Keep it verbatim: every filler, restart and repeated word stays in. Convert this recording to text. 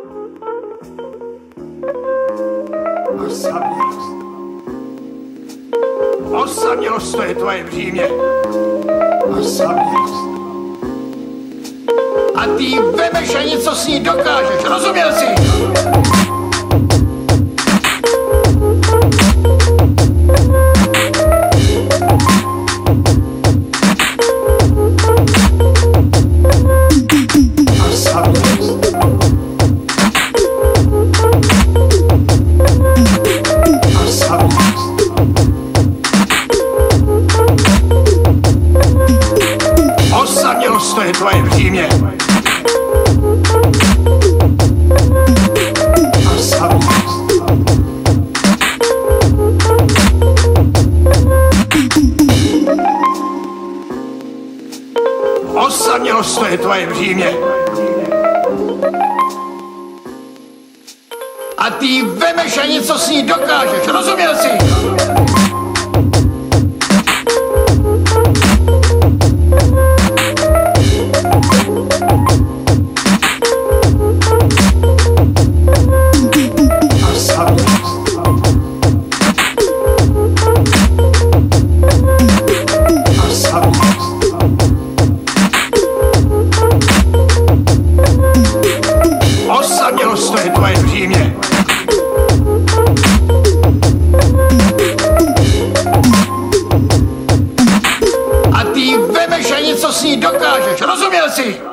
Osamělost. Osamělost, to je tvoje břímě. Osamělost. A ty ji vemeš a něco s ní dokážeš, rozuměl jsi? Osamělost, to je tvoje břímě. Osamělost, to je tvoje břímě. A ty ji vemeš a něco s ní dokážeš, rozuměl jsi? Osamělost, to je tvoje břímě. A ty ji vemeš a něco s ní dokážeš, rozuměl jsi?